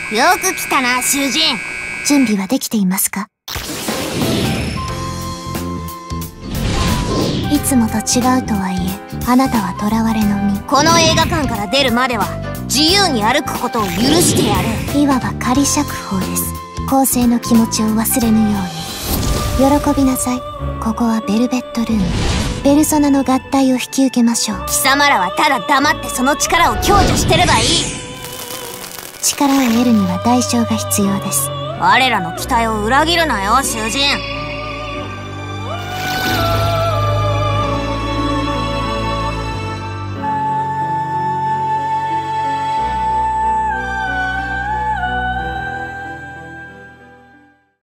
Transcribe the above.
よく来たな、囚人。 準備はできていますか？いつもと違うとはいえ、あなたは囚われの身。 この映画館から出るまでは自由に歩くことを許してやる。 いわば仮釈放です。公正の気持ちを忘れぬように。喜びなさい。ここはベルベットルーム。ペルソナの合体を引き受けましょう。 貴様らはただ黙ってその力を享受してればいい。 力を得るには代償が必要です。 我らの期待を裏切るなよ、囚人。